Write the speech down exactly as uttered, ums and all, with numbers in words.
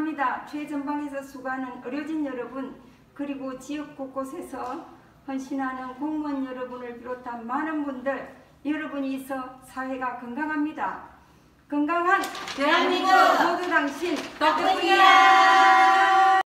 감사합니다. 최전방에서 수고하는 의료진 여러분, 그리고 지역 곳곳에서 헌신하는 공무원 여러분을 비롯한 많은 분들, 여러분이 있어 사회가 건강합니다. 건강한 대한민국 모두 당신 덕분이야.